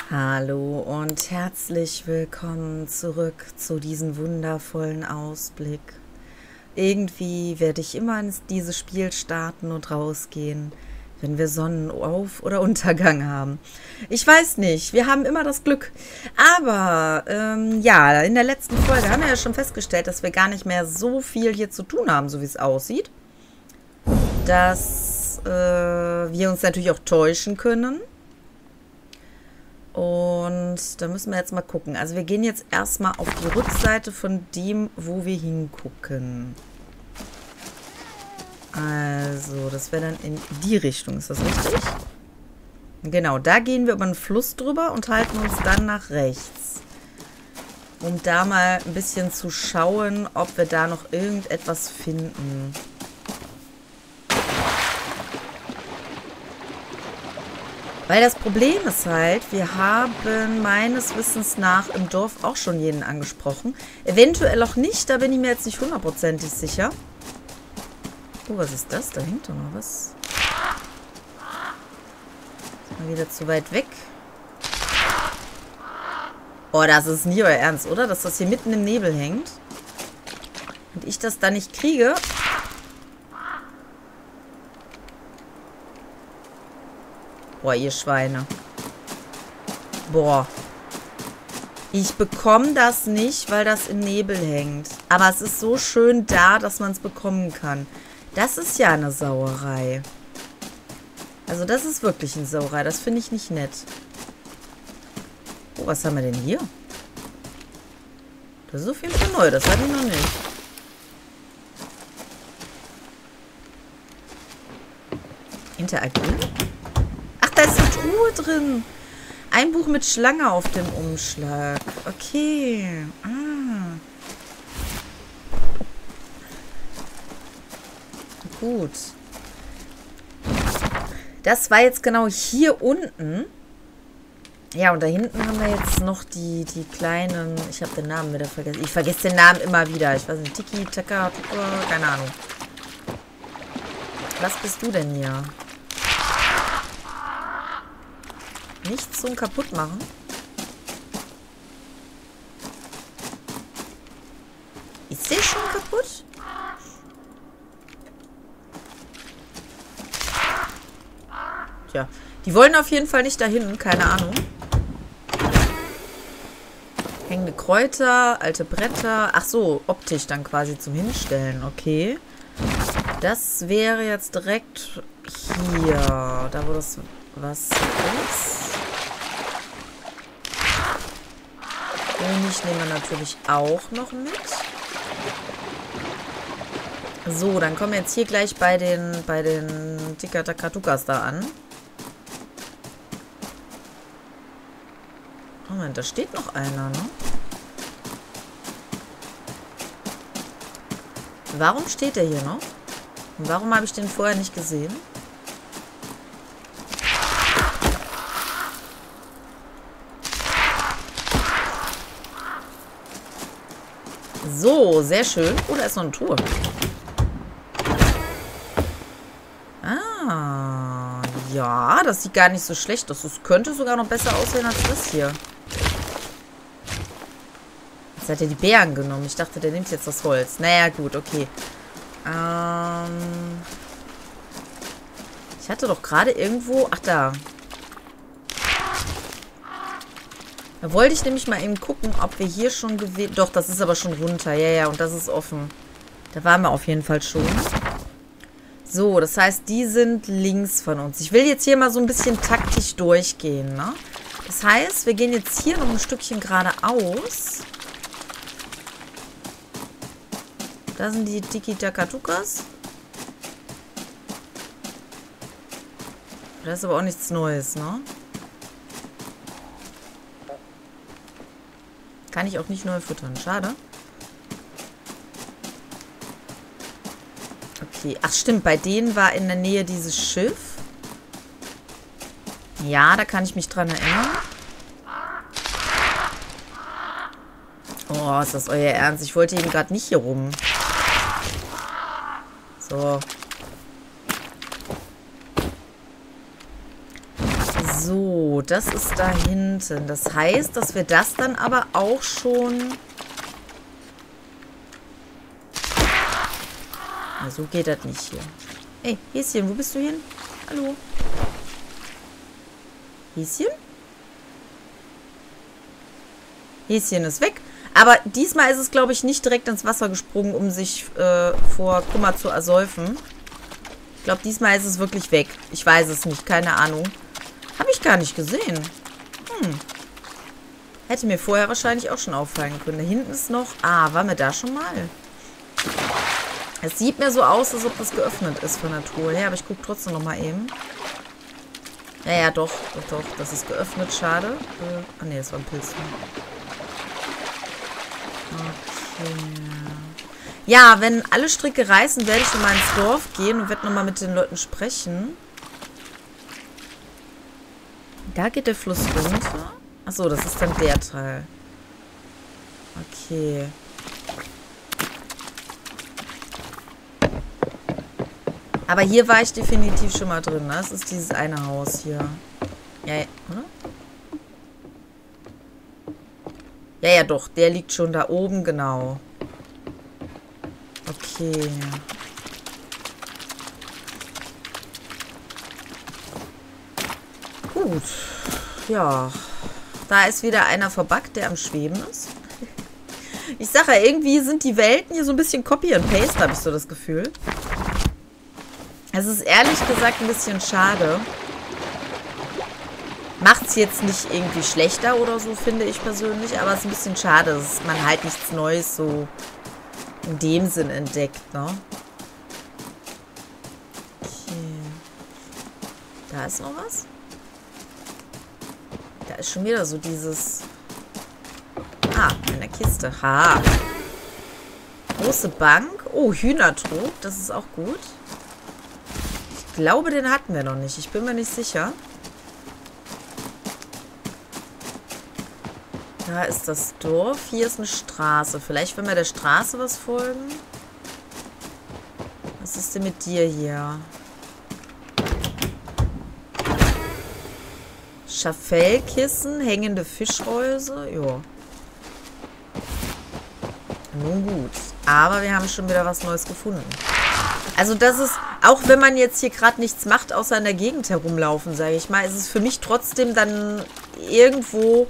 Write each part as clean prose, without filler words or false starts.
Hallo und herzlich willkommen zurück zu diesem wundervollen Ausblick. Irgendwie werde ich immer in dieses Spiel starten und rausgehen, wenn wir Sonnenauf- oder Untergang haben. Ich weiß nicht, wir haben immer das Glück. Aber ja, in der letzten Folge haben wir ja schon festgestellt, dass wir gar nicht mehr so viel hier zu tun haben, so wie es aussieht. Dass wir uns natürlich auch täuschen können. Und da müssen wir jetzt mal gucken. Also wir gehen jetzt erstmal auf die Rückseite von dem, wo wir hingucken. Also, das wäre dann in die Richtung. Ist das richtig? Genau, da gehen wir über den Fluss drüber und halten uns dann nach rechts. Um da mal ein bisschen zu schauen, ob wir da noch irgendetwas finden. Weil das Problem ist halt, wir haben meines Wissens nach im Dorf auch schon jeden angesprochen. Eventuell auch nicht, da bin ich mir jetzt nicht hundertprozentig sicher. Oh, was ist das? Da hängt doch noch was. Ist mal wieder zu weit weg. Oh, das ist nie euer Ernst, oder? Dass das hier mitten im Nebel hängt. Und ich das da nicht kriege. Boah, ihr Schweine. Boah. Ich bekomme das nicht, weil das im Nebel hängt. Aber es ist so schön da, dass man es bekommen kann. Das ist ja eine Sauerei. Also das ist wirklich eine Sauerei. Das finde ich nicht nett. Oh, was haben wir denn hier? Das ist auf jeden Fall neu. Das hatte ich noch nicht. Interagieren? Da ist eine Truhe drin. Ein Buch mit Schlange auf dem Umschlag. Okay. Gut. Das war jetzt genau hier unten. Ja, und da hinten haben wir jetzt noch die kleinen... Ich habe den Namen wieder vergessen. Ich vergesse den Namen immer wieder. Ich weiß nicht. Tiki, Taka, Tuka, keine Ahnung. Was bist du denn hier? Nichts zum Kaputtmachen. Ist der schon kaputt? Tja, die wollen auf jeden Fall nicht dahin, keine Ahnung. Hängende Kräuter, alte Bretter. Ach so, optisch dann quasi zum Hinstellen, okay. Das wäre jetzt direkt hier, da wo das was ist. Honig nehmen wir natürlich auch noch mit. So, dann kommen wir jetzt hier gleich bei den Tikatakatukas da an. Moment, da steht noch einer, ne? Warum steht der hier noch? Und warum habe ich den vorher nicht gesehen? So, sehr schön. Oh, da ist noch eine Truhe. Ah, ja, das sieht gar nicht so schlecht aus. Das könnte sogar noch besser aussehen als das hier. Jetzt hat er die Beeren genommen. Ich dachte, der nimmt jetzt das Holz. Naja, gut, okay. Ich hatte doch gerade irgendwo... Ach, da. Da wollte ich nämlich mal eben gucken, ob wir hier schon gewählt... Doch, das ist aber schon runter. Ja, ja, und das ist offen. Da waren wir auf jeden Fall schon. So, das heißt, die sind links von uns. Ich will jetzt hier mal so ein bisschen taktisch durchgehen, ne? Das heißt, wir gehen jetzt hier noch ein Stückchen geradeaus. Da sind die Tiki-Takatukas. Das ist aber auch nichts Neues, ne? Kann ich auch nicht neu füttern. Schade. Okay. Ach stimmt, bei denen war in der Nähe dieses Schiff. Ja, da kann ich mich dran erinnern. Oh, ist das euer Ernst? Ich wollte eben gerade nicht hier rum. So. So, das ist da hinten. Das heißt, dass wir das dann aber auch schon... Na, so geht das nicht hier. Ey, Häschen, wo bist du hin? Hallo? Häschen? Häschen ist weg. Aber diesmal ist es, glaube ich, nicht direkt ins Wasser gesprungen, um sich vor Kummer zu ersäufen. Ich glaube, diesmal ist es wirklich weg. Ich weiß es nicht, keine Ahnung. Habe ich gar nicht gesehen. Hätte mir vorher wahrscheinlich auch schon auffallen können. Da hinten ist noch... Ah, waren wir da schon mal? Es sieht mir so aus, als ob das geöffnet ist von der Truhe her. Aber ich gucke trotzdem noch mal eben. Ja, ja, doch. Doch, das ist geöffnet. Schade. Ah, ne, das war ein Pilz. Okay. Ja, wenn alle Stricke reißen, werde ich nochmal ins Dorf gehen und werde nochmal mit den Leuten sprechen. Da geht der Fluss runter. Achso, das ist dann der Teil. Okay. Aber hier war ich definitiv schon mal drin. Ne? Das ist dieses eine Haus hier. Ja, ja, oder? Ja, ja, doch. Der liegt schon da oben, genau. Okay. Gut. Ja. Da ist wieder einer verbuggt, der am Schweben ist. Ich sage ja, irgendwie sind die Welten hier so ein bisschen Copy and Paste, habe ich so das Gefühl. Es ist ehrlich gesagt ein bisschen schade. Macht es jetzt nicht irgendwie schlechter oder so, finde ich persönlich. Aber es ist ein bisschen schade, dass man halt nichts Neues so in dem Sinn entdeckt, ne? Okay. Da ist noch was. Da ist schon wieder so dieses... Ah, in der Kiste. Ha. Große Bank. Oh, Hühnertrog. Das ist auch gut. Ich glaube, den hatten wir noch nicht. Ich bin mir nicht sicher. Da ist das Dorf. Hier ist eine Straße. Vielleicht, wenn wir der Straße was folgen. Was ist denn mit dir hier? Schafellkissen, hängende Fischreuse. Ja. Nun gut. Aber wir haben schon wieder was Neues gefunden. Also das ist, auch wenn man jetzt hier gerade nichts macht, außer in der Gegend herumlaufen, sage ich mal, ist es für mich trotzdem dann irgendwo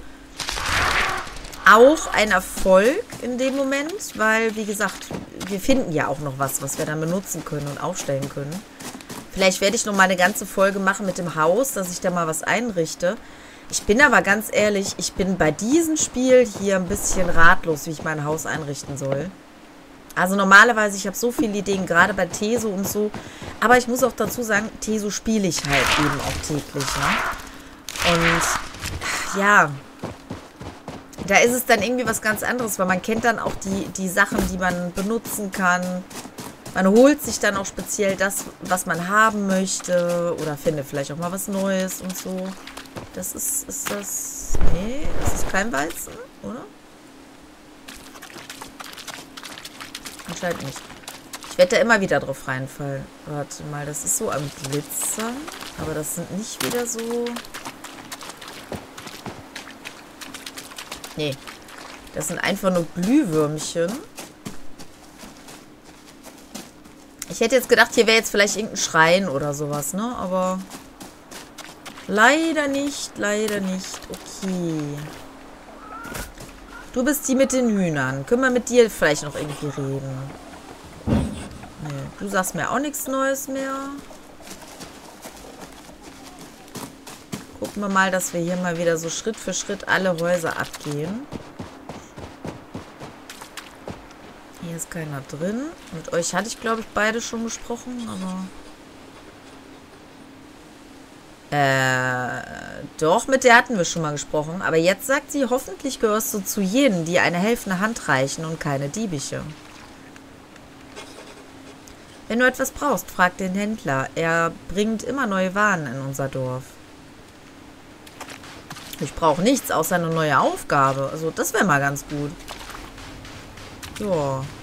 auch ein Erfolg in dem Moment, weil, wie gesagt, wir finden ja auch noch was wir dann benutzen können und aufstellen können. Vielleicht werde ich noch mal eine ganze Folge machen mit dem Haus, dass ich da mal was einrichte. Ich bin aber ganz ehrlich, ich bin bei diesem Spiel hier ein bisschen ratlos, wie ich mein Haus einrichten soll. Also normalerweise, ich habe so viele Ideen, gerade bei Teso und so. Aber ich muss auch dazu sagen, Teso spiele ich halt eben auch täglich, ne? Und ja, da ist es dann irgendwie was ganz anderes, weil man kennt dann auch die Sachen, die man benutzen kann. Man holt sich dann auch speziell das, was man haben möchte. Oder findet vielleicht auch mal was Neues und so. Das ist das... Nee, das ist kein Weizen, oder? Anscheinend nicht. Ich werde da immer wieder drauf reinfallen. Warte mal, das ist so am Glitzern. Aber das sind nicht wieder so... Nee. Das sind einfach nur Glühwürmchen. Ich hätte jetzt gedacht, hier wäre jetzt vielleicht irgendein Schrein oder sowas, ne? Aber leider nicht, leider nicht. Okay. Du bist die mit den Hühnern. Können wir mit dir vielleicht noch irgendwie reden? Nee, du sagst mir auch nichts Neues mehr. Gucken wir mal, dass wir hier mal wieder so Schritt für Schritt alle Häuser abgehen. Hier ist keiner drin. Mit euch hatte ich, glaube ich, beide schon gesprochen, aber... Doch, mit der hatten wir schon mal gesprochen. Aber jetzt sagt sie, hoffentlich gehörst du zu jenen, die eine helfende Hand reichen und keine diebische. Wenn du etwas brauchst, frag den Händler. Er bringt immer neue Waren in unser Dorf. Ich brauche nichts außer eine neue Aufgabe. Also das wäre mal ganz gut. Ja.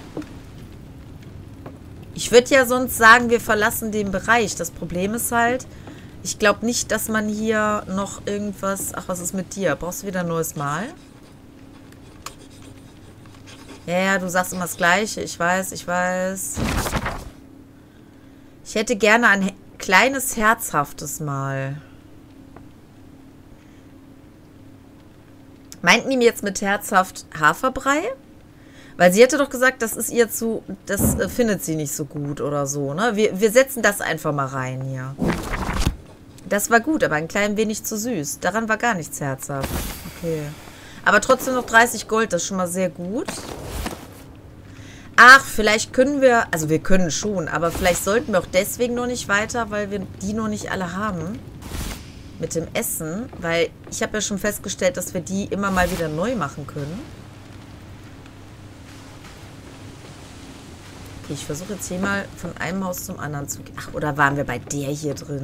Ich würde ja sonst sagen, wir verlassen den Bereich. Das Problem ist halt, Ich glaube nicht, dass man hier noch irgendwas... Ach, was ist mit dir? Brauchst du wieder ein neues Mal? Ja, ja, du sagst immer das Gleiche. Ich weiß, ich weiß. Ich hätte gerne ein kleines, herzhaftes Mal. Meinten die jetzt mit herzhaft Haferbrei? Weil sie hätte doch gesagt, das ist ihr zu... Das findet sie nicht so gut oder so, ne? Wir setzen das einfach mal rein hier. Das war gut, aber ein klein wenig zu süß. Daran war gar nichts herzhaft. Okay. Aber trotzdem noch 30 Gold, das ist schon mal sehr gut. Ach, vielleicht können wir... Also wir können schon, aber vielleicht sollten wir auch deswegen noch nicht weiter, weil wir die noch nicht alle haben. Mit dem Essen. Weil ich habe ja schon festgestellt, dass wir die immer mal wieder neu machen können. Okay, ich versuche jetzt hier mal von einem Haus zum anderen zu gehen. Ach, oder waren wir bei der hier drin?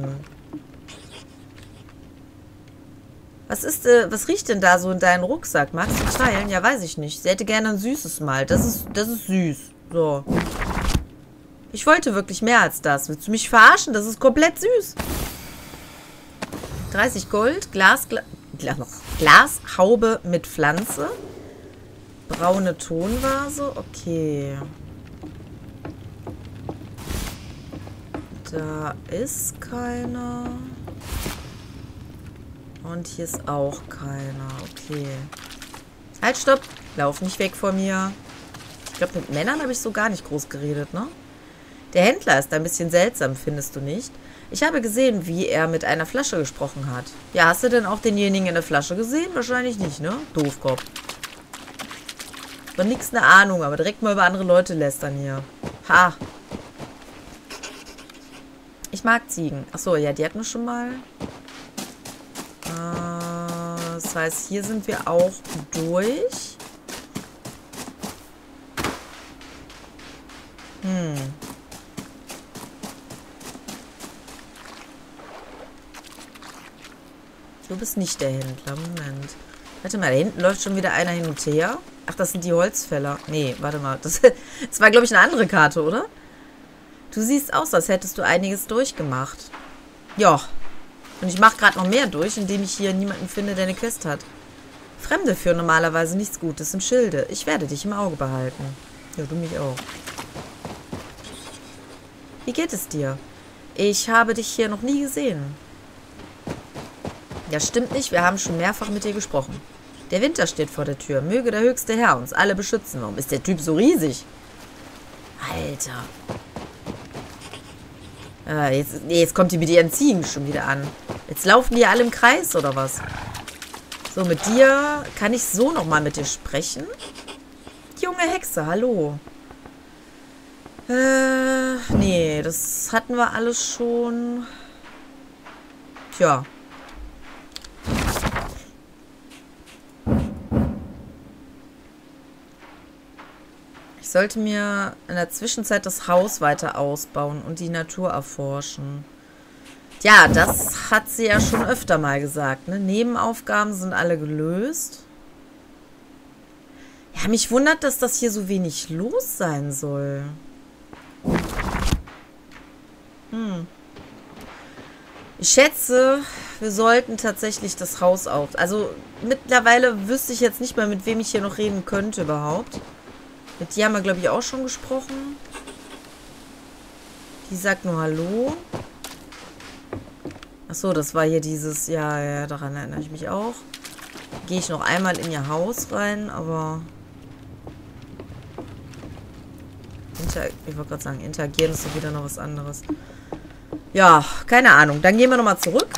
Was riecht denn da so in deinem Rucksack? Magst du teilen? Ja, weiß ich nicht. Sie hätte gerne ein süßes Mal. Das ist süß. So. Ich wollte wirklich mehr als das. Willst du mich verarschen? Das ist komplett süß. 30 Gold. Glashaube mit Pflanze. Braune Tonvase. Okay. Da ist keiner. Und hier ist auch keiner. Okay. Halt, stopp. Lauf nicht weg von mir. Ich glaube, mit Männern habe ich so gar nicht groß geredet, ne? Der Händler ist ein bisschen seltsam, findest du nicht? Ich habe gesehen, wie er mit einer Flasche gesprochen hat. Ja, hast du denn auch denjenigen in der Flasche gesehen? Wahrscheinlich nicht, ne? Doofkopf. Von nix eine Ahnung, aber direkt mal über andere Leute lästern hier. Ha. Ich mag Ziegen. Achso, ja, die hatten wir schon mal. Das heißt, hier sind wir auch durch. Du bist nicht der Händler. Moment. Warte mal, da hinten läuft schon wieder einer hin und her. Ach, das sind die Holzfäller. Nee, warte mal. Das war, glaube ich, eine andere Karte, oder? Du siehst aus, als hättest du einiges durchgemacht. Ja. Und ich mache gerade noch mehr durch, indem ich hier niemanden finde, der eine Quest hat. Fremde führen normalerweise nichts Gutes im Schilde. Ich werde dich im Auge behalten. Ja, du mich auch. Wie geht es dir? Ich habe dich hier noch nie gesehen. Ja, stimmt nicht. Wir haben schon mehrfach mit dir gesprochen. Der Winter steht vor der Tür. Möge der höchste Herr uns alle beschützen. Warum ist der Typ so riesig? Alter. Jetzt kommt die mit ihren Ziegen schon wieder an. Jetzt laufen die ja alle im Kreis, oder was? So, mit dir kann ich so nochmal mit dir sprechen. Junge Hexe, hallo. Nee, das hatten wir alles schon. Tja. Ich sollte mir in der Zwischenzeit das Haus weiter ausbauen und die Natur erforschen. Ja, das hat sie ja schon öfter mal gesagt, ne? Nebenaufgaben sind alle gelöst. Ja, mich wundert, dass das hier so wenig los sein soll. Ich schätze, wir sollten tatsächlich das Haus auf... Also mittlerweile wüsste ich jetzt nicht mehr, mit wem ich hier noch reden könnte überhaupt. Mit die haben wir, glaube ich, auch schon gesprochen. Die sagt nur Hallo. Achso, das war hier dieses... Ja, daran erinnere ich mich auch. Gehe ich noch einmal in ihr Haus rein, aber... Ich wollte gerade sagen, interagieren ist doch wieder noch was anderes. Ja, keine Ahnung. Dann gehen wir nochmal zurück.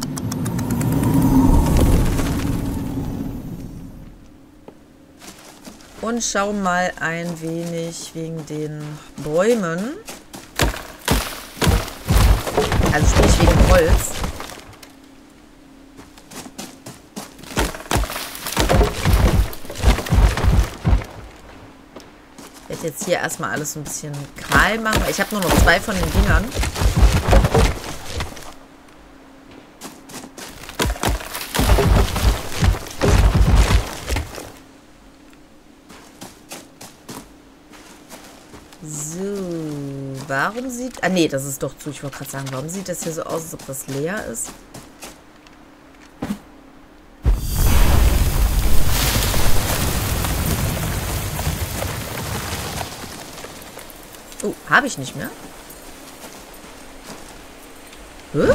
Und schauen mal ein wenig wegen den Bäumen. Also sprich wegen Holz. Ich werde jetzt hier erstmal alles so ein bisschen kahl machen. Ich habe nur noch 2 von den Dingern. So. Warum sieht... Ah, nee, das ist doch zu. Ich wollte gerade sagen, warum sieht das hier so aus, als ob das leer ist? Oh, habe ich nicht mehr? Hä?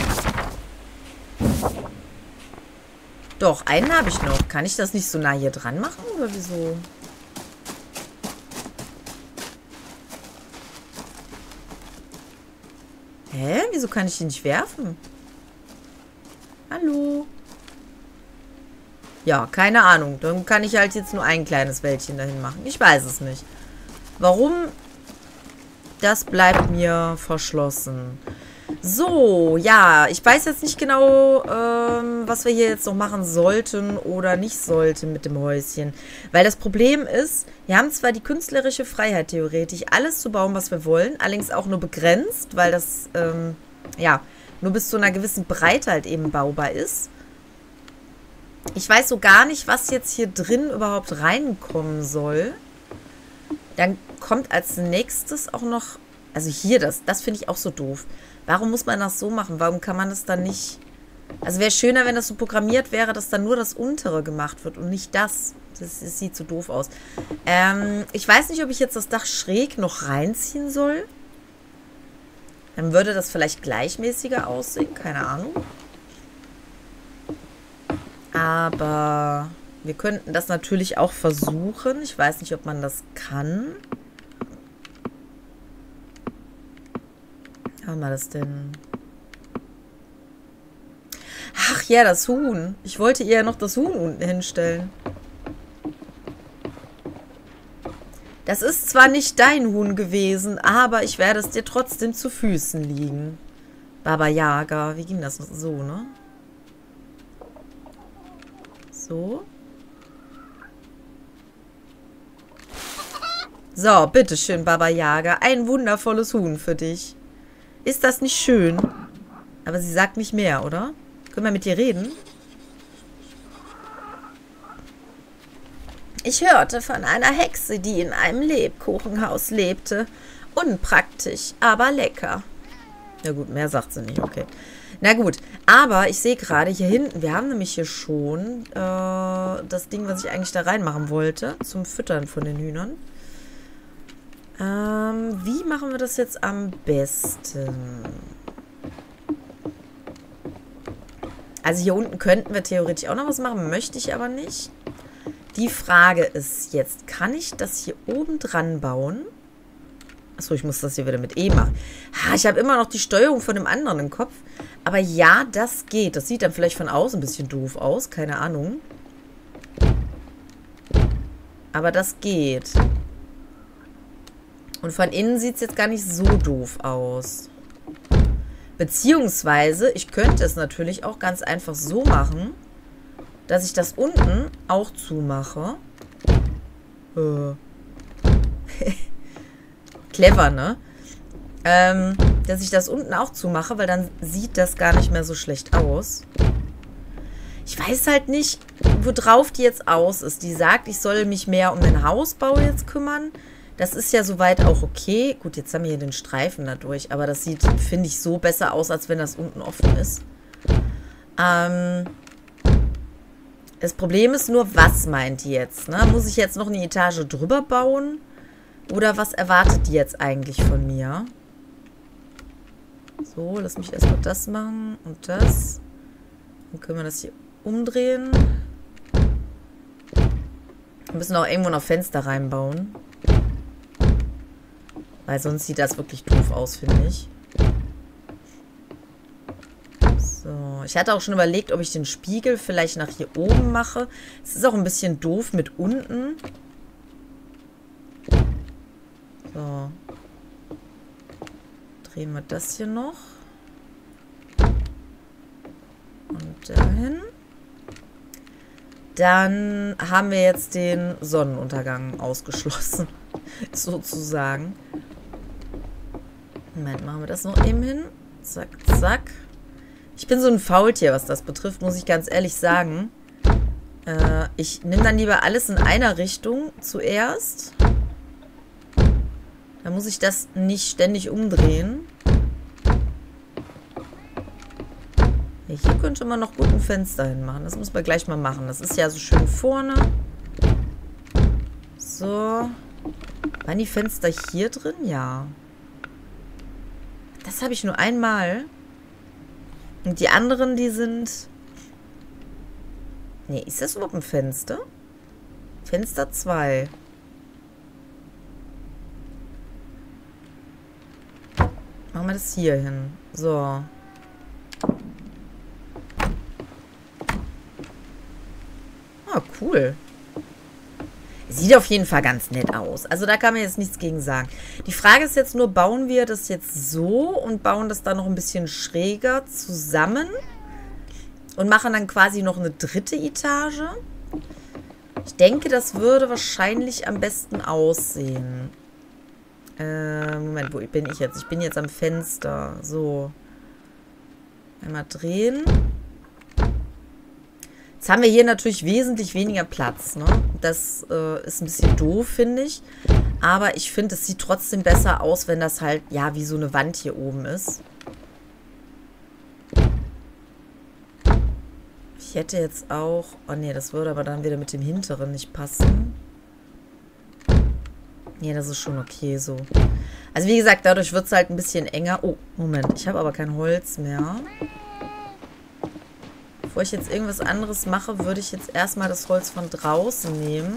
Doch, einen habe ich noch. Kann ich das nicht so nah hier dran machen? Oder wieso? Hä? Wieso kann ich den nicht werfen? Hallo? Ja, keine Ahnung. Dann kann ich halt jetzt nur ein kleines Wäldchen dahin machen. Ich weiß es nicht. Warum? Das bleibt mir verschlossen. So, ja, ich weiß jetzt nicht genau, was wir hier jetzt noch machen sollten oder nicht sollten mit dem Häuschen. Weil das Problem ist, wir haben zwar die künstlerische Freiheit theoretisch, alles zu bauen, was wir wollen, allerdings auch nur begrenzt, weil das, ja, nur bis zu einer gewissen Breite halt eben baubar ist. Ich weiß so gar nicht, was jetzt hier drin überhaupt reinkommen soll. Dann kommt als nächstes auch noch, also hier, das finde ich auch so doof. Warum muss man das so machen? Warum kann man das dann nicht... Also wäre schöner, wenn das so programmiert wäre, dass dann nur das Untere gemacht wird und nicht das. Das sieht so doof aus. Ich weiß nicht, ob ich jetzt das Dach schräg noch reinziehen soll. Dann würde das vielleicht gleichmäßiger aussehen. Keine Ahnung. Aber wir könnten das natürlich auch versuchen. Ich weiß nicht, ob man das kann. Wie haben wir das denn? Ach ja, das Huhn. Ich wollte ihr ja noch das Huhn unten hinstellen. Das ist zwar nicht dein Huhn gewesen, aber ich werde es dir trotzdem zu Füßen liegen. Baba Yaga. Wie ging das so, ne? So. So, bitteschön, Baba Yaga. Ein wundervolles Huhn für dich. Ist das nicht schön? Aber sie sagt nicht mehr, oder? Können wir mit ihr reden? Ich hörte von einer Hexe, die in einem Lebkuchenhaus lebte. Unpraktisch, aber lecker. Na gut, mehr sagt sie nicht, okay. Na gut, aber ich sehe gerade hier hinten, wir haben nämlich hier schon das Ding, was ich eigentlich da reinmachen wollte, zum Füttern von den Hühnern. Wie machen wir das jetzt am besten? Also hier unten könnten wir theoretisch auch noch was machen, möchte ich aber nicht. Die Frage ist jetzt, kann ich das hier oben dran bauen? Achso, ich muss das hier wieder mit E machen. Ha, ich habe immer noch die Steuerung von dem anderen im Kopf. Aber ja, das geht. Das sieht dann vielleicht von außen ein bisschen doof aus, keine Ahnung. Aber das geht. Und von innen sieht es jetzt gar nicht so doof aus. Beziehungsweise, ich könnte es natürlich auch ganz einfach so machen, dass ich das unten auch zumache. Clever, ne? Dass ich das unten auch zumache, weil dann sieht das gar nicht mehr so schlecht aus. Ich weiß halt nicht, worauf die jetzt aus ist. Die sagt, ich soll mich mehr um den Hausbau jetzt kümmern. Das ist ja soweit auch okay. Gut, jetzt haben wir hier den Streifen dadurch. Aber das sieht, finde ich, so besser aus, als wenn das unten offen ist. Das Problem ist nur, was meint die jetzt? Ne? Muss ich jetzt noch eine Etage drüber bauen? Oder was erwartet die jetzt eigentlich von mir? So, lass mich erstmal das machen und das. Dann können wir das hier umdrehen. Wir müssen auch irgendwo noch Fenster reinbauen. Weil sonst sieht das wirklich doof aus, finde ich. So, ich hatte auch schon überlegt, ob ich den Spiegel vielleicht nach hier oben mache. Es ist auch ein bisschen doof mit unten. So. Drehen wir das hier noch. Und dahin. Dann haben wir jetzt den Sonnenuntergang ausgeschlossen. Sozusagen. Moment, machen wir das noch eben hin. Zack, zack. Ich bin so ein Faultier, was das betrifft, muss ich ganz ehrlich sagen. Ich nehme dann lieber alles in einer Richtung zuerst. Dann muss ich das nicht ständig umdrehen. Ja, hier könnte man noch gut ein Fenster hinmachen. Das muss man gleich mal machen. Das ist ja so schön vorne. So. Waren die Fenster hier drin? Ja. Das habe ich nur einmal. Und die anderen, die sind... Nee, ist das überhaupt ein Fenster? Fenster 2. Machen wir das hier hin. So. Ah, cool. Sieht auf jeden Fall ganz nett aus. Also da kann man jetzt nichts gegen sagen. Die Frage ist jetzt nur, bauen wir das jetzt so und bauen das dann noch ein bisschen schräger zusammen und machen dann quasi noch eine dritte Etage? Ich denke, das würde wahrscheinlich am besten aussehen. Moment, wo bin ich jetzt? Ich bin jetzt am Fenster. So. Einmal drehen. Jetzt haben wir hier natürlich wesentlich weniger Platz, ne? Das ist ein bisschen doof, finde ich. Aber ich finde, es sieht trotzdem besser aus, wenn das halt, ja, wie so eine Wand hier oben ist. Ich hätte jetzt auch... Oh nee, das würde aber dann wieder mit dem hinteren nicht passen. Nee, das ist schon okay so. Also wie gesagt, dadurch wird es halt ein bisschen enger. Oh, Moment, ich habe aber kein Holz mehr. Bevor ich jetzt irgendwas anderes mache, würde ich jetzt erstmal das Holz von draußen nehmen.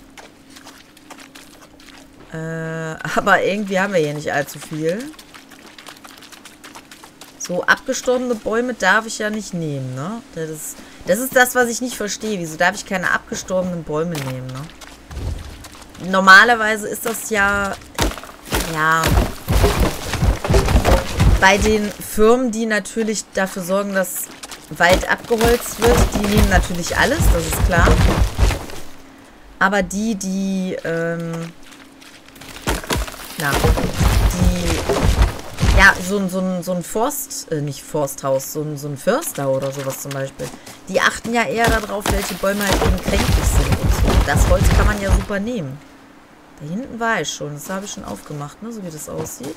Aber irgendwie haben wir hier nicht allzu viel. So abgestorbene Bäume darf ich ja nicht nehmen, ne? Das ist das, was ich nicht verstehe. Wieso darf ich keine abgestorbenen Bäume nehmen, ne? Normalerweise ist das ja bei den Firmen, die natürlich dafür sorgen, dass Wald abgeholzt wird, die nehmen natürlich alles, das ist klar. Aber die ja, so ein nicht Forsthaus, so ein Förster oder sowas zum Beispiel, die achten ja eher darauf, welche Bäume halt eben kränklich sind und so. Das Holz kann man ja super nehmen. Da hinten war ich schon, das habe ich schon aufgemacht, ne, so wie das aussieht.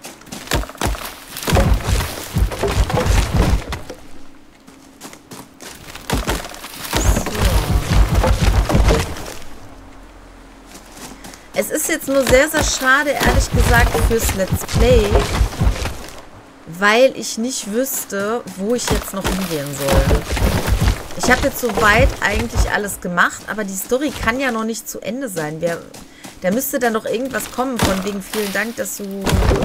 Es ist jetzt nur sehr, sehr schade, ehrlich gesagt, fürs Let's Play, weil ich nicht wüsste, wo ich jetzt noch hingehen soll. Ich habe jetzt soweit eigentlich alles gemacht, aber die Story kann ja noch nicht zu Ende sein. Da müsste dann doch irgendwas kommen, von wegen vielen Dank, dass du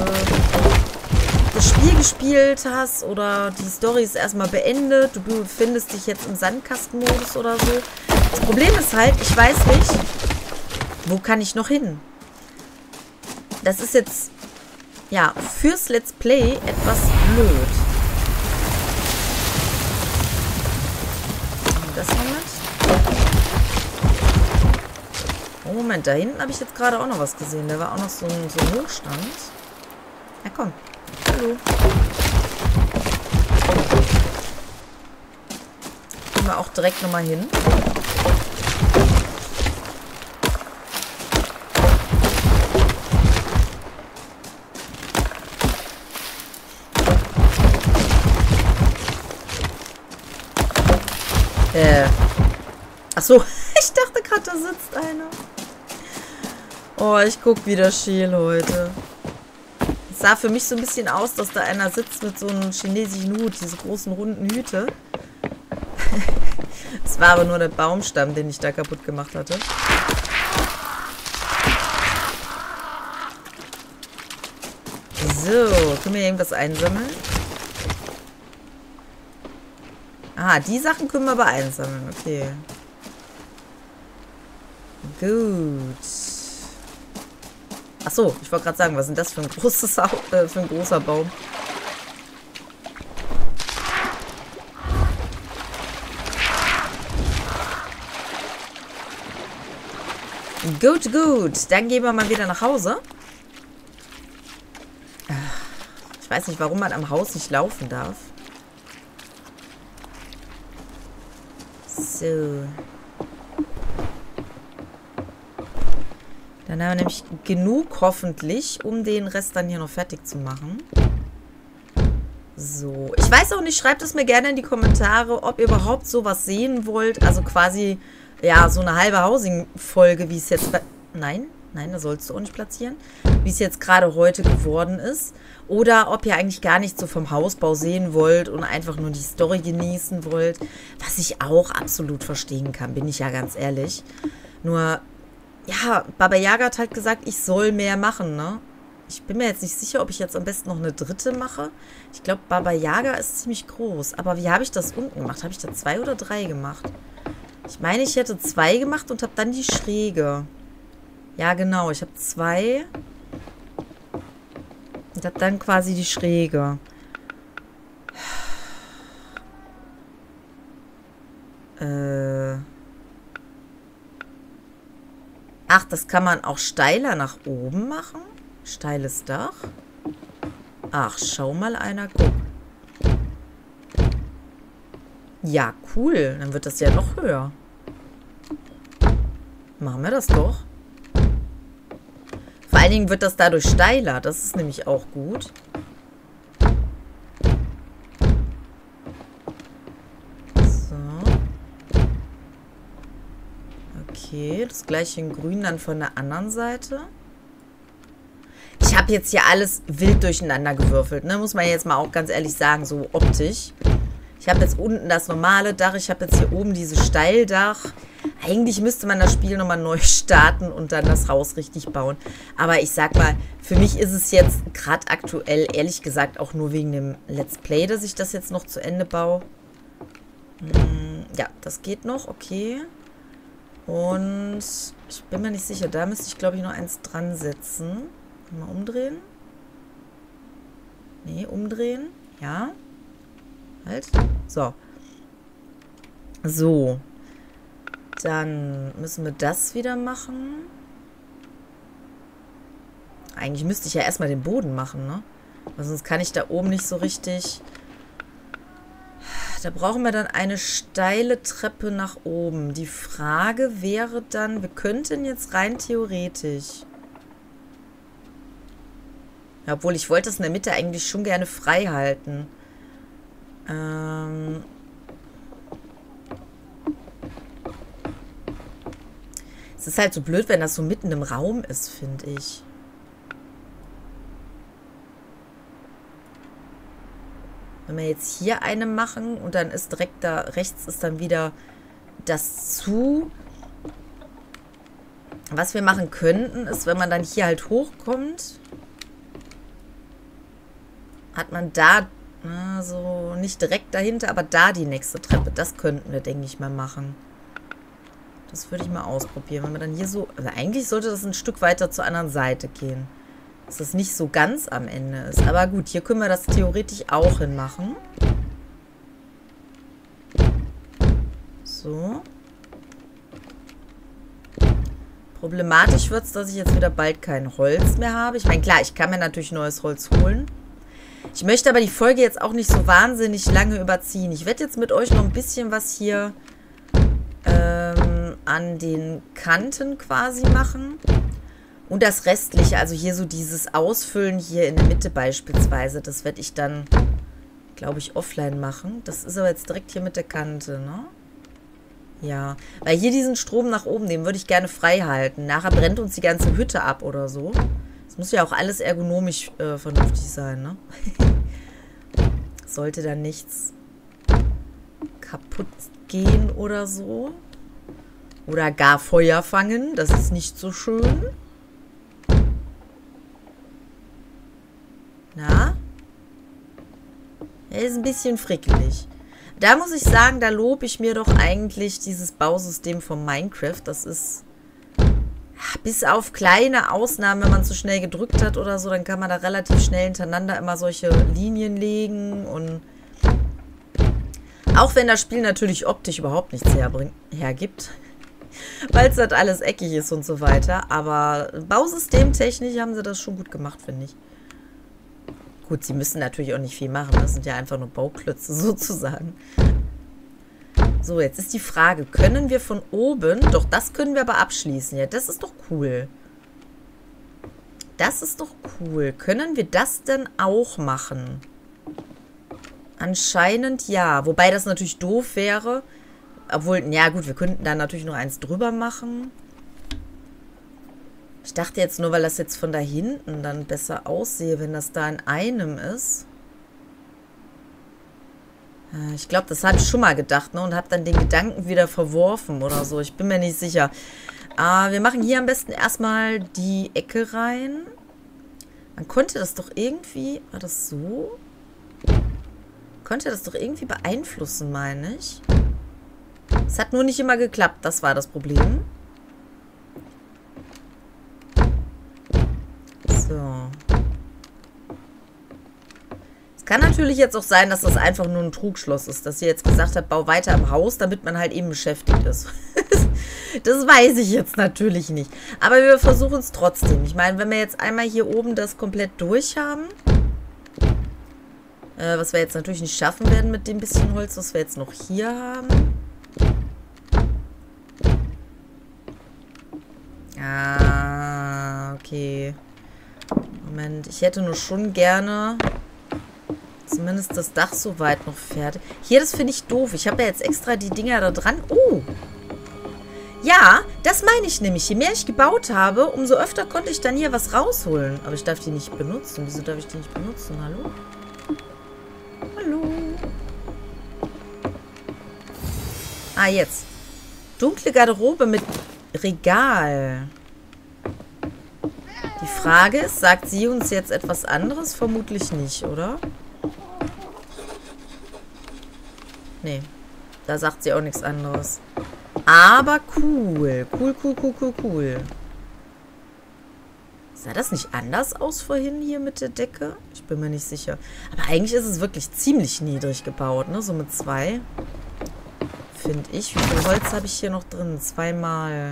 das Spiel gespielt hast oder die Story ist erstmal beendet, du befindest dich jetzt im Sandkastenmodus oder so. Das Problem ist halt, ich weiß nicht, wo kann ich noch hin? Das ist jetzt, ja, fürs Let's Play etwas blöd. Das Moment. Oh, Moment, da hinten habe ich jetzt gerade auch noch was gesehen. Da war auch noch so ein Hochstand. Na komm. Hallo. Gehen wir auch direkt nochmal hin. Ach so, ich dachte gerade, da sitzt einer. Oh, ich guck wieder scheel heute. Es sah für mich so ein bisschen aus, dass da einer sitzt mit so einem chinesischen Hut, diese großen runden Hüte. Es war aber nur der Baumstamm, den ich da kaputt gemacht hatte. So, können wir irgendwas einsammeln? Ah, die Sachen können wir aber einsammeln. Okay. Gut. Achso, ich wollte gerade sagen, was ist denn das für ein großer Baum? Gut, gut. Dann gehen wir mal wieder nach Hause. Ich weiß nicht, warum man am Haus nicht laufen darf. So. Dann haben wir nämlich genug, hoffentlich, um den Rest dann hier noch fertig zu machen. So. Ich weiß auch nicht, schreibt es mir gerne in die Kommentare, ob ihr überhaupt sowas sehen wollt. Also quasi, ja, so eine halbe Housing-Folge, wie es jetzt bei... Nein, da sollst du auch nicht platzieren. Wie es jetzt gerade heute geworden ist. Oder ob ihr eigentlich gar nicht so vom Hausbau sehen wollt und einfach nur die Story genießen wollt. Was ich auch absolut verstehen kann, bin ich ja ganz ehrlich. Nur, ja, Baba Yaga hat halt gesagt, ich soll mehr machen, ne? Ich bin mir jetzt nicht sicher, ob ich jetzt am besten noch eine dritte mache. Ich glaube, Baba Yaga ist ziemlich groß. Aber wie habe ich das unten gemacht? Habe ich da 2 oder 3 gemacht? Ich meine, ich hätte 2 gemacht und habe dann die Schräge. Ja, genau. Ich habe 2... und habe dann quasi die Schräge. Ach, das kann man auch steiler nach oben machen? Steiles Dach? Ach, schau mal einer. Guck. Ja, cool. Dann wird das ja noch höher. Machen wir das doch. Vor allen Dingen wird das dadurch steiler. Das ist nämlich auch gut. So. Okay, das gleiche in grün dann von der anderen Seite. Ich habe jetzt hier alles wild durcheinander gewürfelt, ne? Muss man jetzt mal auch ganz ehrlich sagen, so optisch. Ich habe jetzt unten das normale Dach, ich habe jetzt hier oben dieses Steildach. Eigentlich müsste man das Spiel nochmal neu starten und dann das Haus richtig bauen. Aber ich sag mal, für mich ist es jetzt gerade aktuell, ehrlich gesagt, auch nur wegen dem Let's Play, dass ich das jetzt noch zu Ende baue. Ja, das geht noch, okay. Und ich bin mir nicht sicher, da müsste ich, glaube ich, noch eins dran setzen. Mal umdrehen. Nee, umdrehen. Ja. Halt. So. So. Dann müssen wir das wieder machen. Eigentlich müsste ich ja erstmal den Boden machen, ne? Weil sonst kann ich da oben nicht so richtig... Da brauchen wir dann eine steile Treppe nach oben. Die Frage wäre dann, wir könnten jetzt rein theoretisch... Ja, obwohl, ich wollte es in der Mitte eigentlich schon gerne frei halten. Es ist halt so blöd, wenn das so mitten im Raum ist, finde ich. Wenn wir jetzt hier eine machen und dann ist direkt da rechts ist dann wieder das zu. Was wir machen könnten, ist, wenn man dann hier halt hochkommt, hat man da, so nicht direkt dahinter, aber da die nächste Treppe. Das könnten wir, denke ich mal, machen. Das würde ich mal ausprobieren. Wenn man dann hier so, also eigentlich sollte das ein Stück weiter zur anderen Seite gehen. Dass das nicht so ganz am Ende ist. Aber gut, hier können wir das theoretisch auch hinmachen. So. Problematisch wird es, dass ich jetzt wieder bald kein Holz mehr habe. Ich meine, klar, ich kann mir natürlich neues Holz holen. Ich möchte aber die Folge jetzt auch nicht so wahnsinnig lange überziehen. Ich werde jetzt mit euch noch ein bisschen was hier an den Kanten quasi machen. Und das Restliche, also hier so dieses Ausfüllen hier in der Mitte beispielsweise, das werde ich dann, glaube ich, offline machen. Das ist aber jetzt direkt hier mit der Kante, ne? Ja, weil hier diesen Strom nach oben, den würde ich gerne frei halten. Nachher brennt uns die ganze Hütte ab oder so. Das muss ja auch alles ergonomisch vernünftig sein, ne? Sollte da nichts kaputt gehen oder so. Oder gar Feuer fangen, das ist nicht so schön. Na? Er ist ein bisschen frickelig. Da muss ich sagen, da lobe ich mir doch eigentlich dieses Bausystem von Minecraft. Das ist, bis auf kleine Ausnahmen, wenn man zu schnell gedrückt hat oder so, dann kann man da relativ schnell hintereinander immer solche Linien legen. Und auch wenn das Spiel natürlich optisch überhaupt nichts hergibt, weil es das alles eckig ist und so weiter. Aber bausystemtechnisch haben sie das schon gut gemacht, finde ich. Gut, sie müssen natürlich auch nicht viel machen. Das sind ja einfach nur Bauklötze sozusagen. So, jetzt ist die Frage, können wir von oben... Doch, das können wir aber abschließen. Ja, das ist doch cool. Das ist doch cool. Können wir das denn auch machen? Anscheinend ja. Wobei das natürlich doof wäre. Obwohl, ja gut, wir könnten da natürlich noch eins drüber machen. Ich dachte jetzt nur, weil das jetzt von da hinten dann besser aussehe, wenn das da in einem ist. Ich glaube, das hatte ich schon mal gedacht, ne? Und habe dann den Gedanken wieder verworfen oder so. Ich bin mir nicht sicher. Wir machen hier am besten erstmal die Ecke rein. Man konnte das doch irgendwie... War das so? Konnte das doch irgendwie beeinflussen, meine ich. Es hat nur nicht immer geklappt. Das war das Problem. So. Es kann natürlich jetzt auch sein, dass das einfach nur ein Trugschluss ist. Dass ihr jetzt gesagt habt, bau weiter im Haus, damit man halt eben beschäftigt ist. Das weiß ich jetzt natürlich nicht. Aber wir versuchen es trotzdem. Ich meine, wenn wir jetzt einmal hier oben das komplett durch haben, was wir jetzt natürlich nicht schaffen werden mit dem bisschen Holz, was wir jetzt noch hier haben. Okay. Moment, ich hätte nur schon gerne zumindest das Dach so weit noch fertig. Hier, das finde ich doof. Ich habe ja jetzt extra die Dinger da dran. Oh! Ja, das meine ich nämlich. Je mehr ich gebaut habe, umso öfter konnte ich dann hier was rausholen. Aber ich darf die nicht benutzen. Wieso darf ich die nicht benutzen? Hallo? Hallo? Jetzt. Dunkle Garderobe mit Regal. Die Frage ist, sagt sie uns jetzt etwas anderes? Vermutlich nicht, oder? Nee. Da sagt sie auch nichts anderes. Aber cool. Cool. Sah das nicht anders aus vorhin hier mit der Decke? Ich bin mir nicht sicher. Aber eigentlich ist es wirklich ziemlich niedrig gebaut, ne? So mit 2. Finde ich. Wie viel Holz habe ich hier noch drin? 2 mal.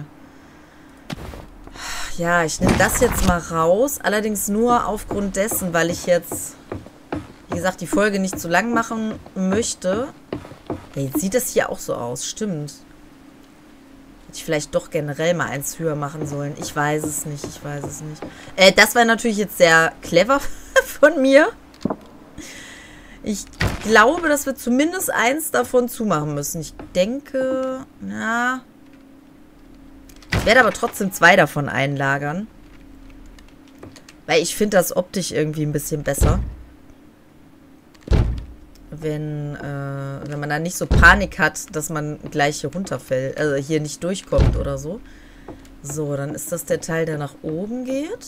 Ja, ich nehme das jetzt mal raus. Allerdings nur aufgrund dessen, weil ich jetzt, wie gesagt, die Folge nicht zu lang machen möchte. Ja, jetzt sieht das hier auch so aus. Stimmt. Hätte ich vielleicht doch generell mal eins höher machen sollen. Ich weiß es nicht. Das war natürlich jetzt sehr clever von mir. Ich glaube, dass wir zumindest eins davon zumachen müssen. Ich denke, na... Ich werde aber trotzdem 2 davon einlagern. Weil ich finde das optisch irgendwie ein bisschen besser. Wenn man dann nicht so Panik hat, dass man gleich hier runterfällt. Also hier nicht durchkommt oder so. So, dann ist das der Teil, der nach oben geht.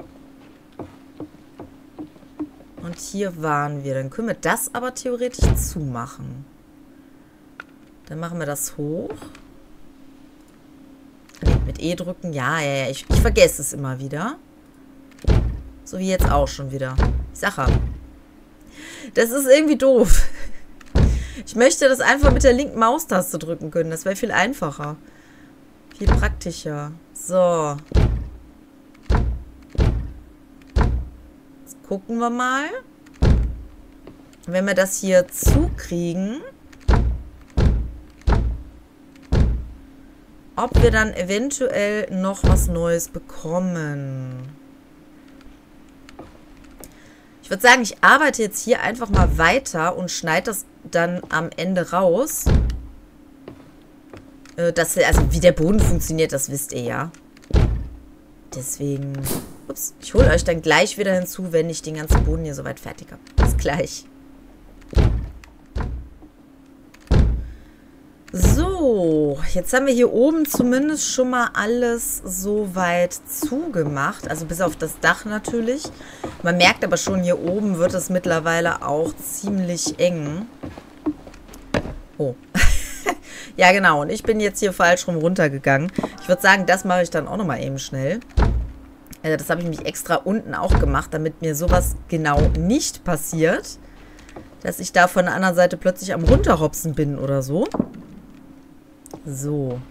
Und hier waren wir. Dann können wir das aber theoretisch zumachen. Dann machen wir das hoch. Nee, mit E drücken. Ja. Ich vergesse es immer wieder. So wie jetzt auch schon wieder. Ich sag ja. Das ist irgendwie doof. Ich möchte das einfach mit der linken Maustaste drücken können. Das wäre viel einfacher. Viel praktischer. So. Jetzt gucken wir mal. Wenn wir das hier zukriegen, ob wir dann eventuell noch was Neues bekommen. Ich würde sagen, ich arbeite jetzt hier einfach mal weiter und schneide das dann am Ende raus. Also wie der Boden funktioniert, das wisst ihr ja. Deswegen, ups, ich hole euch dann gleich wieder hinzu, wenn ich den ganzen Boden hier soweit fertig habe. Bis gleich. So, jetzt haben wir hier oben zumindest schon mal alles soweit zugemacht. Also bis auf das Dach natürlich. Man merkt aber schon, hier oben wird es mittlerweile auch ziemlich eng. Oh. Ja, genau. Und ich bin jetzt hier falsch rum runtergegangen. Ich würde sagen, das mache ich dann auch nochmal eben schnell. Das habe ich mich extra unten auch gemacht, damit mir sowas genau nicht passiert. Dass ich da von der anderen Seite plötzlich am Runterhopsen bin oder so. So.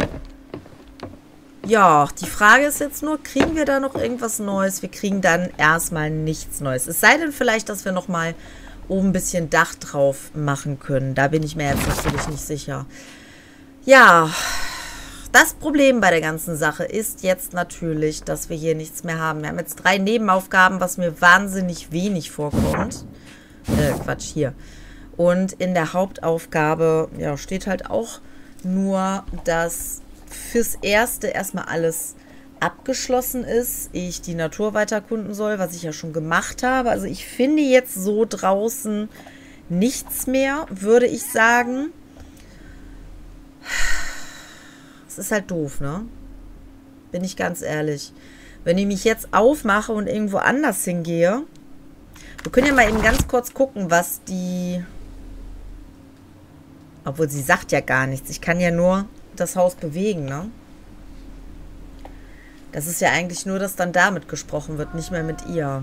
Ja, die Frage ist jetzt nur, kriegen wir da noch irgendwas Neues? Wir kriegen dann erstmal nichts Neues. Es sei denn vielleicht, dass wir nochmal oben ein bisschen Dach drauf machen können. Da bin ich mir jetzt natürlich nicht sicher. Ja, Das Problem bei der ganzen Sache ist jetzt natürlich, dass wir hier nichts mehr haben. Wir haben jetzt 3 Nebenaufgaben, was mir wahnsinnig wenig vorkommt. Quatsch, hier. Und in der Hauptaufgabe, ja, steht halt auch nur, dass fürs Erste erstmal alles abgeschlossen ist, ich die Natur weiter erkunden soll, was ich ja schon gemacht habe. Also ich finde jetzt so draußen nichts mehr, würde ich sagen. Es ist halt doof, ne? Bin ich ganz ehrlich. Wenn ich mich jetzt aufmache und irgendwo anders hingehe, wir können ja mal eben ganz kurz gucken, was die... Obwohl, sie sagt ja gar nichts. Ich kann ja nur das Haus bewegen, ne? Das ist ja eigentlich nur, dass dann damit gesprochen wird, nicht mehr mit ihr.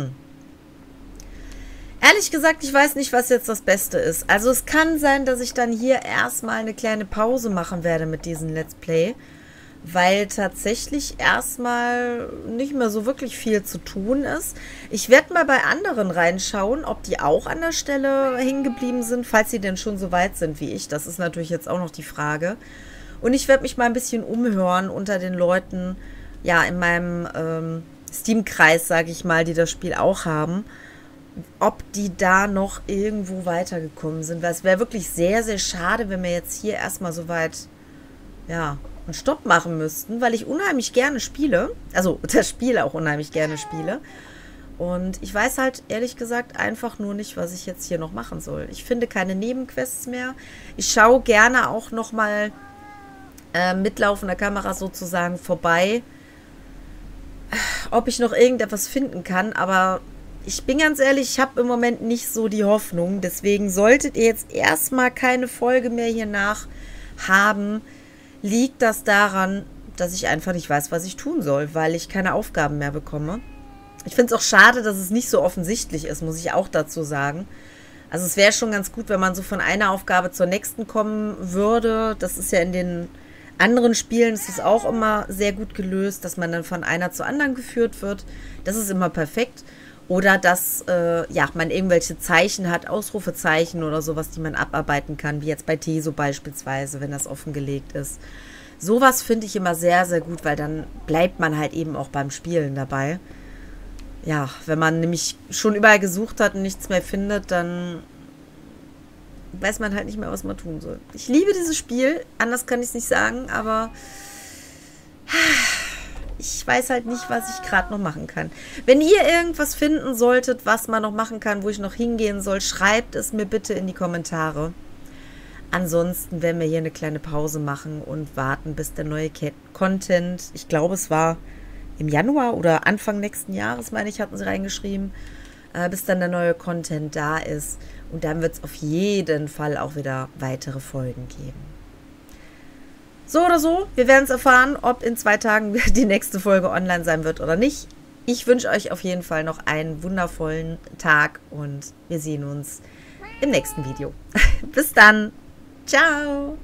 Ehrlich gesagt, ich weiß nicht, was jetzt das Beste ist. Also es kann sein, dass ich dann hier erstmal eine kleine Pause machen werde mit diesem Let's Play, weil tatsächlich erstmal nicht mehr so wirklich viel zu tun ist. Ich werde mal bei anderen reinschauen, ob die auch an der Stelle hängen geblieben sind, falls sie denn schon so weit sind wie ich. Das ist natürlich jetzt auch noch die Frage. Und ich werde mich mal ein bisschen umhören unter den Leuten, ja, in meinem Steam-Kreis, sage ich mal, die das Spiel auch haben, ob die da noch irgendwo weitergekommen sind. Weil es wäre wirklich sehr, sehr schade, wenn wir jetzt hier erstmal so weit, ja, einen Stopp machen müssten, weil ich unheimlich gerne spiele. Also das Spiel auch unheimlich gerne spiele. Und ich weiß halt, ehrlich gesagt, einfach nur nicht, was ich jetzt hier noch machen soll. Ich finde keine Nebenquests mehr. Ich schaue gerne auch noch mal mit laufender Kamera sozusagen vorbei, ob ich noch irgendetwas finden kann, aber ich bin ganz ehrlich, ich habe im Moment nicht so die Hoffnung, deswegen solltet ihr jetzt erstmal keine Folge mehr hier nach haben, liegt das daran, dass ich einfach nicht weiß, was ich tun soll, weil ich keine Aufgaben mehr bekomme. Ich finde es auch schade, dass es nicht so offensichtlich ist, muss ich auch dazu sagen. Also es wäre schon ganz gut, wenn man so von einer Aufgabe zur nächsten kommen würde. Das ist ja in den anderen Spielen ist es auch immer sehr gut gelöst, dass man dann von einer zur anderen geführt wird. Das ist immer perfekt. Oder dass ja, man irgendwelche Zeichen hat, Ausrufezeichen oder sowas, die man abarbeiten kann, wie jetzt bei Teso beispielsweise, wenn das offengelegt ist. Sowas finde ich immer sehr, sehr gut, weil dann bleibt man halt eben auch beim Spielen dabei. Ja, wenn man nämlich schon überall gesucht hat und nichts mehr findet, dann weiß man halt nicht mehr, was man tun soll. Ich liebe dieses Spiel, anders kann ich es nicht sagen, aber ich weiß halt nicht, was ich gerade noch machen kann. Wenn ihr irgendwas finden solltet, was man noch machen kann, wo ich noch hingehen soll, schreibt es mir bitte in die Kommentare. Ansonsten werden wir hier eine kleine Pause machen und warten, bis der neue Content, ich glaube, es war im Januar oder Anfang nächsten Jahres, meine ich, hatten sie reingeschrieben, bis dann der neue Content da ist. Und dann wird es auf jeden Fall auch wieder weitere Folgen geben. So oder so, wir werden es erfahren, ob in 2 Tagen die nächste Folge online sein wird oder nicht. Ich wünsche euch auf jeden Fall noch einen wundervollen Tag und wir sehen uns im nächsten Video. Bis dann. Ciao.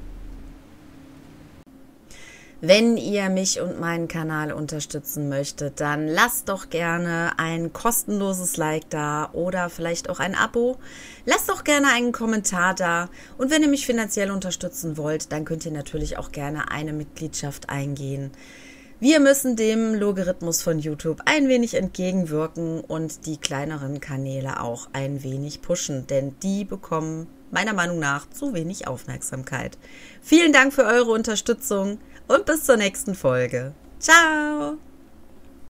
Wenn ihr mich und meinen Kanal unterstützen möchtet, dann lasst doch gerne ein kostenloses Like da oder vielleicht auch ein Abo. Lasst doch gerne einen Kommentar da. Und wenn ihr mich finanziell unterstützen wollt, dann könnt ihr natürlich auch gerne eine Mitgliedschaft eingehen. Wir müssen dem Logarithmus von YouTube ein wenig entgegenwirken und die kleineren Kanäle auch ein wenig pushen, denn die bekommen meiner Meinung nach zu wenig Aufmerksamkeit. Vielen Dank für eure Unterstützung. Und bis zur nächsten Folge. Ciao!